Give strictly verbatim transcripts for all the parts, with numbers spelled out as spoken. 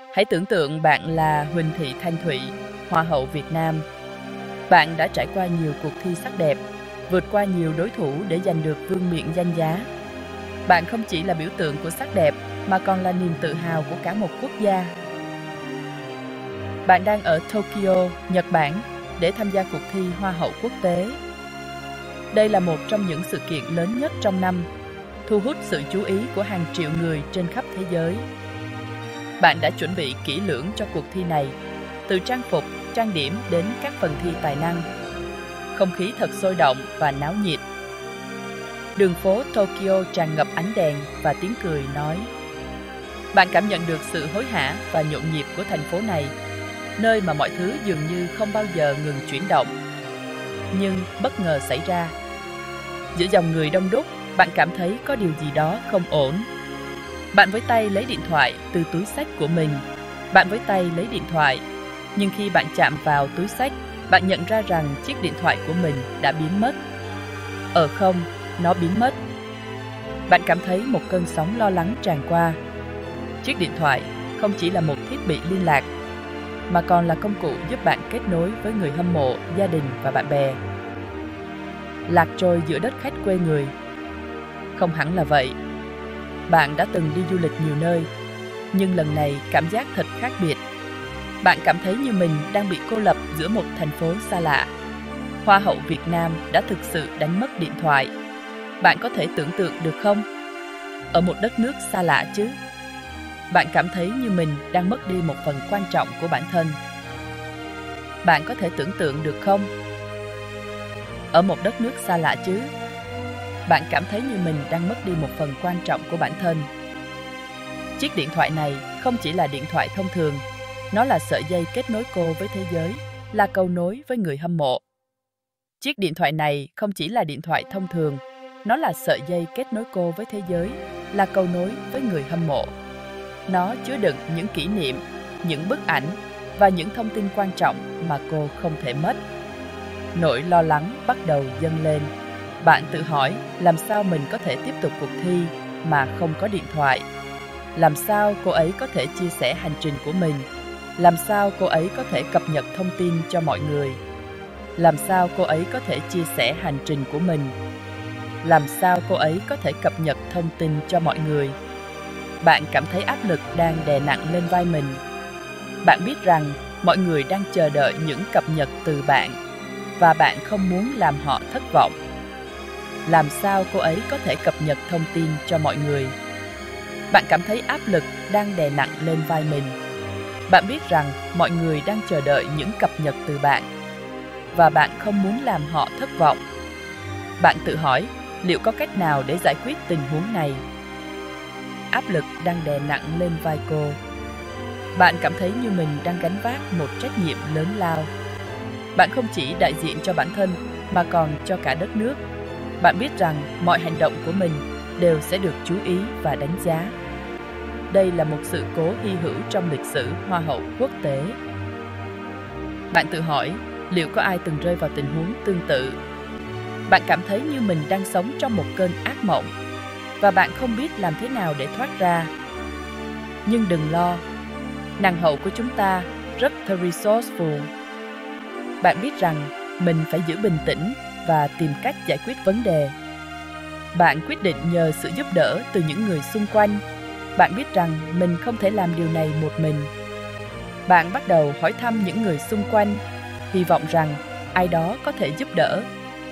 Hãy tưởng tượng bạn là Huỳnh Thị Thanh Thụy, Hoa hậu Việt Nam. Bạn đã trải qua nhiều cuộc thi sắc đẹp, vượt qua nhiều đối thủ để giành được vương miện danh giá. Bạn không chỉ là biểu tượng của sắc đẹp mà còn là niềm tự hào của cả một quốc gia. Bạn đang ở Tokyo, Nhật Bản để tham gia cuộc thi Hoa hậu quốc tế. Đây là một trong những sự kiện lớn nhất trong năm, thu hút sự chú ý của hàng triệu người trên khắp thế giới. Bạn đã chuẩn bị kỹ lưỡng cho cuộc thi này, từ trang phục, trang điểm đến các phần thi tài năng. Không khí thật sôi động và náo nhiệt. Đường phố Tokyo tràn ngập ánh đèn và tiếng cười nói. Bạn cảm nhận được sự hối hả và nhộn nhịp của thành phố này, nơi mà mọi thứ dường như không bao giờ ngừng chuyển động. Nhưng bất ngờ xảy ra. Giữa dòng người đông đúc, bạn cảm thấy có điều gì đó không ổn. Bạn với tay lấy điện thoại từ túi xách của mình. Bạn với tay lấy điện thoại, nhưng khi bạn chạm vào túi xách, bạn nhận ra rằng chiếc điện thoại của mình đã biến mất. Ở không, nó biến mất. Bạn cảm thấy một cơn sóng lo lắng tràn qua. Chiếc điện thoại không chỉ là một thiết bị liên lạc, mà còn là công cụ giúp bạn kết nối với người hâm mộ, gia đình và bạn bè. Lạc trôi giữa đất khách quê người. Không hẳn là vậy. Bạn đã từng đi du lịch nhiều nơi, nhưng lần này cảm giác thật khác biệt. Bạn cảm thấy như mình đang bị cô lập giữa một thành phố xa lạ. Hoa hậu Việt Nam đã thực sự đánh mất điện thoại. Bạn có thể tưởng tượng được không? Ở một đất nước xa lạ chứ. Bạn cảm thấy như mình đang mất đi một phần quan trọng của bản thân. Bạn có thể tưởng tượng được không? Ở một đất nước xa lạ chứ. Bạn cảm thấy như mình đang mất đi một phần quan trọng của bản thân. Chiếc điện thoại này không chỉ là điện thoại thông thường, nó là sợi dây kết nối cô với thế giới, là cầu nối với người hâm mộ. Chiếc điện thoại này không chỉ là điện thoại thông thường, nó là sợi dây kết nối cô với thế giới, là cầu nối với người hâm mộ. Nó chứa đựng những kỷ niệm, những bức ảnh và những thông tin quan trọng mà cô không thể mất. Nỗi lo lắng bắt đầu dâng lên. Bạn tự hỏi làm sao mình có thể tiếp tục cuộc thi mà không có điện thoại? Làm sao cô ấy có thể chia sẻ hành trình của mình? Làm sao cô ấy có thể cập nhật thông tin cho mọi người? Làm sao cô ấy có thể chia sẻ hành trình của mình? Làm sao cô ấy có thể cập nhật thông tin cho mọi người? Bạn cảm thấy áp lực đang đè nặng lên vai mình. Bạn biết rằng mọi người đang chờ đợi những cập nhật từ bạn, và bạn không muốn làm họ thất vọng. Làm sao cô ấy có thể cập nhật thông tin cho mọi người? Bạn cảm thấy áp lực đang đè nặng lên vai mình. Bạn biết rằng mọi người đang chờ đợi những cập nhật từ bạn, và bạn không muốn làm họ thất vọng. Bạn tự hỏi liệu có cách nào để giải quyết tình huống này? Áp lực đang đè nặng lên vai cô. Bạn cảm thấy như mình đang gánh vác một trách nhiệm lớn lao. Bạn không chỉ đại diện cho bản thân mà còn cho cả đất nước. Bạn biết rằng mọi hành động của mình đều sẽ được chú ý và đánh giá. Đây là một sự cố hy hữu trong lịch sử Hoa hậu quốc tế. Bạn tự hỏi liệu có ai từng rơi vào tình huống tương tự. Bạn cảm thấy như mình đang sống trong một cơn ác mộng, và bạn không biết làm thế nào để thoát ra. Nhưng đừng lo, nàng hậu của chúng ta rất the resourceful. Bạn biết rằng mình phải giữ bình tĩnh và tìm cách giải quyết vấn đề. Bạn quyết định nhờ sự giúp đỡ từ những người xung quanh. Bạn biết rằng mình không thể làm điều này một mình. Bạn bắt đầu hỏi thăm những người xung quanh, hy vọng rằng ai đó có thể giúp đỡ.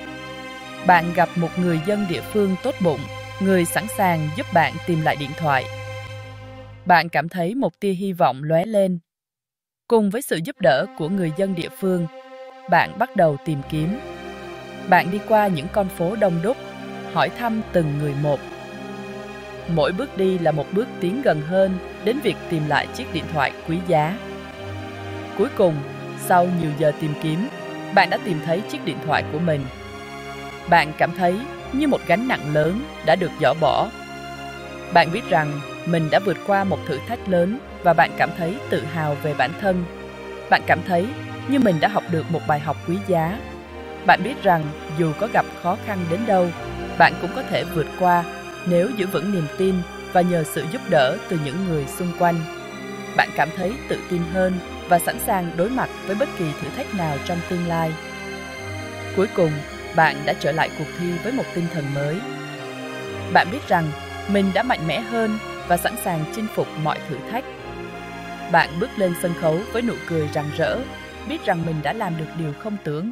Bạn gặp một người dân địa phương tốt bụng, người sẵn sàng giúp bạn tìm lại điện thoại. Bạn cảm thấy một tia hy vọng lóe lên. Cùng với sự giúp đỡ của người dân địa phương, bạn bắt đầu tìm kiếm. Bạn đi qua những con phố đông đúc, hỏi thăm từng người một. Mỗi bước đi là một bước tiến gần hơn đến việc tìm lại chiếc điện thoại quý giá. Cuối cùng, sau nhiều giờ tìm kiếm, bạn đã tìm thấy chiếc điện thoại của mình. Bạn cảm thấy như một gánh nặng lớn đã được dỡ bỏ. Bạn biết rằng mình đã vượt qua một thử thách lớn và bạn cảm thấy tự hào về bản thân. Bạn cảm thấy như mình đã học được một bài học quý giá. Bạn biết rằng dù có gặp khó khăn đến đâu, bạn cũng có thể vượt qua nếu giữ vững niềm tin và nhờ sự giúp đỡ từ những người xung quanh. bạn cảm thấy tự tin hơn và sẵn sàng đối mặt với bất kỳ thử thách nào trong tương lai. Cuối cùng, bạn đã trở lại cuộc thi với một tinh thần mới. Bạn biết rằng mình đã mạnh mẽ hơn và sẵn sàng chinh phục mọi thử thách. Bạn bước lên sân khấu với nụ cười rạng rỡ, biết rằng mình đã làm được điều không tưởng.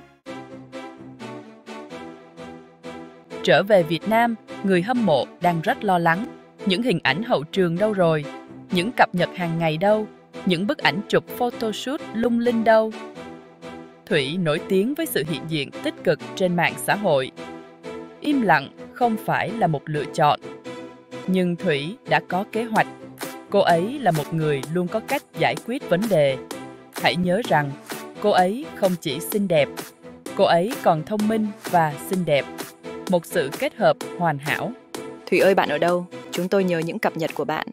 Trở về Việt Nam, người hâm mộ đang rất lo lắng. Những hình ảnh hậu trường đâu rồi? Những cập nhật hàng ngày đâu? Những bức ảnh chụp photoshoot lung linh đâu? Thủy nổi tiếng với sự hiện diện tích cực trên mạng xã hội. Im lặng không phải là một lựa chọn. Nhưng Thủy đã có kế hoạch. Cô ấy là một người luôn có cách giải quyết vấn đề. Hãy nhớ rằng, cô ấy không chỉ xinh đẹp, cô ấy còn thông minh và xinh đẹp. Một sự kết hợp hoàn hảo. Thủy ơi, bạn ở đâu? Chúng tôi nhớ những cập nhật của bạn.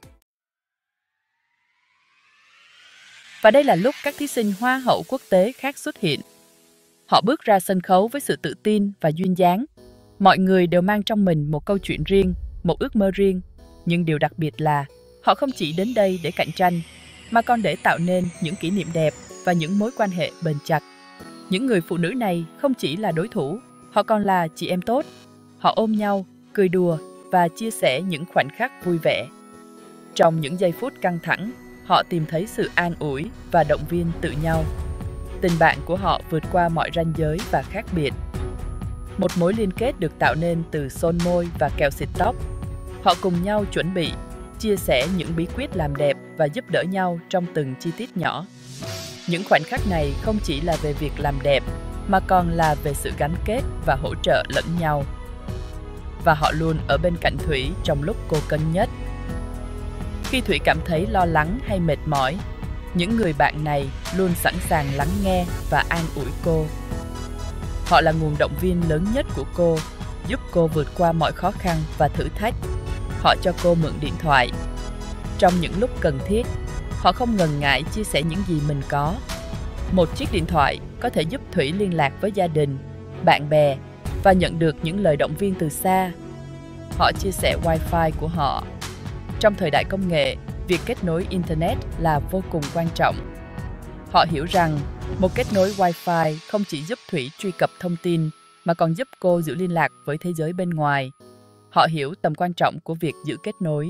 Và đây là lúc các thí sinh Hoa hậu quốc tế khác xuất hiện. Họ bước ra sân khấu với sự tự tin và duyên dáng. Mọi người đều mang trong mình một câu chuyện riêng, một ước mơ riêng. Nhưng điều đặc biệt là họ không chỉ đến đây để cạnh tranh, mà còn để tạo nên những kỷ niệm đẹp và những mối quan hệ bền chặt. Những người phụ nữ này không chỉ là đối thủ, họ còn là chị em tốt. Họ ôm nhau, cười đùa và chia sẻ những khoảnh khắc vui vẻ. Trong những giây phút căng thẳng, họ tìm thấy sự an ủi và động viên tự nhau. Tình bạn của họ vượt qua mọi ranh giới và khác biệt. Một mối liên kết được tạo nên từ son môi và kẹo xịt tóc. Họ cùng nhau chuẩn bị, chia sẻ những bí quyết làm đẹp và giúp đỡ nhau trong từng chi tiết nhỏ. Những khoảnh khắc này không chỉ là về việc làm đẹp, mà còn là về sự gắn kết và hỗ trợ lẫn nhau. Và họ luôn ở bên cạnh Thủy trong lúc cô cần nhất. Khi Thủy cảm thấy lo lắng hay mệt mỏi, những người bạn này luôn sẵn sàng lắng nghe và an ủi cô. Họ là nguồn động viên lớn nhất của cô, giúp cô vượt qua mọi khó khăn và thử thách. Họ cho cô mượn điện thoại. Trong những lúc cần thiết, họ không ngần ngại chia sẻ những gì mình có. Một chiếc điện thoại có thể giúp Thủy liên lạc với gia đình, bạn bè và nhận được những lời động viên từ xa. Họ chia sẻ wifi của họ. Trong thời đại công nghệ, việc kết nối Internet là vô cùng quan trọng. Họ hiểu rằng một kết nối wifi không chỉ giúp Thủy truy cập thông tin, mà còn giúp cô giữ liên lạc với thế giới bên ngoài. Họ hiểu tầm quan trọng của việc giữ kết nối.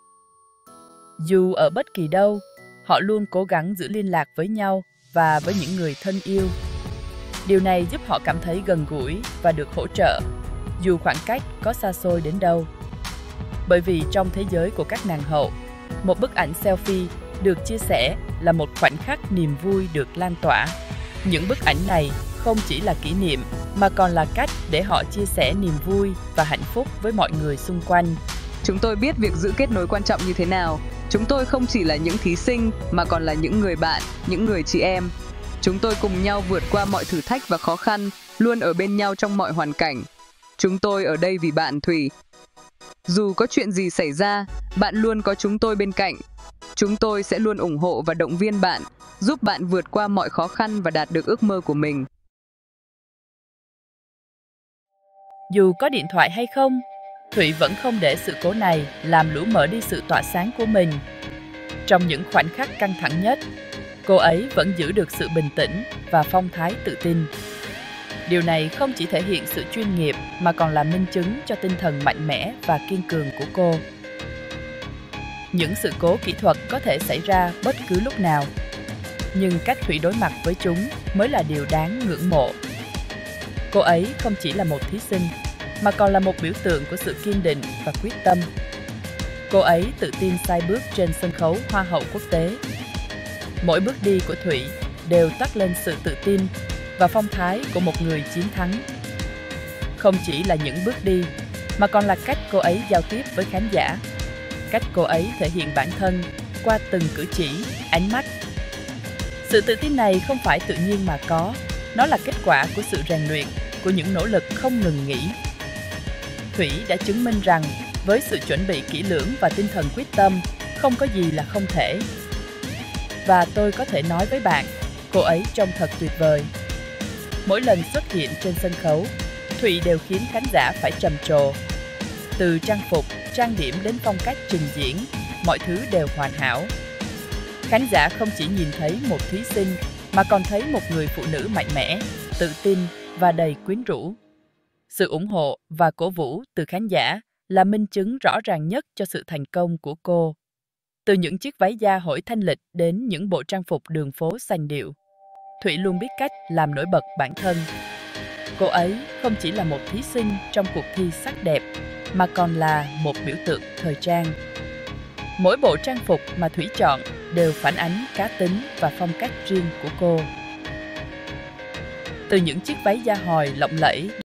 Dù ở bất kỳ đâu, họ luôn cố gắng giữ liên lạc với nhau và với những người thân yêu. Điều này giúp họ cảm thấy gần gũi và được hỗ trợ, dù khoảng cách có xa xôi đến đâu. Bởi vì trong thế giới của các nàng hậu, một bức ảnh selfie được chia sẻ là một khoảnh khắc niềm vui được lan tỏa. Những bức ảnh này không chỉ là kỷ niệm, mà còn là cách để họ chia sẻ niềm vui và hạnh phúc với mọi người xung quanh. Chúng tôi biết việc giữ kết nối quan trọng như thế nào. Chúng tôi không chỉ là những thí sinh, mà còn là những người bạn, những người chị em. Chúng tôi cùng nhau vượt qua mọi thử thách và khó khăn, luôn ở bên nhau trong mọi hoàn cảnh. Chúng tôi ở đây vì bạn, Thủy. Dù có chuyện gì xảy ra, bạn luôn có chúng tôi bên cạnh. Chúng tôi sẽ luôn ủng hộ và động viên bạn, giúp bạn vượt qua mọi khó khăn và đạt được ước mơ của mình. Dù có điện thoại hay không, Thủy vẫn không để sự cố này làm lũ mở đi sự tỏa sáng của mình. Trong những khoảnh khắc căng thẳng nhất, cô ấy vẫn giữ được sự bình tĩnh và phong thái tự tin. Điều này không chỉ thể hiện sự chuyên nghiệp, mà còn là minh chứng cho tinh thần mạnh mẽ và kiên cường của cô. Những sự cố kỹ thuật có thể xảy ra bất cứ lúc nào, nhưng cách Thủy đối mặt với chúng mới là điều đáng ngưỡng mộ. Cô ấy không chỉ là một thí sinh, mà còn là một biểu tượng của sự kiên định và quyết tâm. Cô ấy tự tin sai bước trên sân khấu Hoa hậu quốc tế. Mỗi bước đi của Thủy đều toát lên sự tự tin và phong thái của một người chiến thắng. Không chỉ là những bước đi, mà còn là cách cô ấy giao tiếp với khán giả. Cách cô ấy thể hiện bản thân qua từng cử chỉ, ánh mắt. Sự tự tin này không phải tự nhiên mà có, nó là kết quả của sự rèn luyện, của những nỗ lực không ngừng nghỉ. Thủy đã chứng minh rằng với sự chuẩn bị kỹ lưỡng và tinh thần quyết tâm, không có gì là không thể. Và tôi có thể nói với bạn, cô ấy trông thật tuyệt vời. Mỗi lần xuất hiện trên sân khấu, Thủy đều khiến khán giả phải trầm trồ. Từ trang phục, trang điểm đến phong cách trình diễn, mọi thứ đều hoàn hảo. Khán giả không chỉ nhìn thấy một thí sinh mà còn thấy một người phụ nữ mạnh mẽ, tự tin và đầy quyến rũ. Sự ủng hộ và cổ vũ từ khán giả là minh chứng rõ ràng nhất cho sự thành công của cô. Từ những chiếc váy da hỏi thanh lịch đến những bộ trang phục đường phố sành điệu, Thủy luôn biết cách làm nổi bật bản thân. Cô ấy không chỉ là một thí sinh trong cuộc thi sắc đẹp, mà còn là một biểu tượng thời trang. Mỗi bộ trang phục mà Thủy chọn đều phản ánh cá tính và phong cách riêng của cô. Từ những chiếc váy da hòi lộng lẫy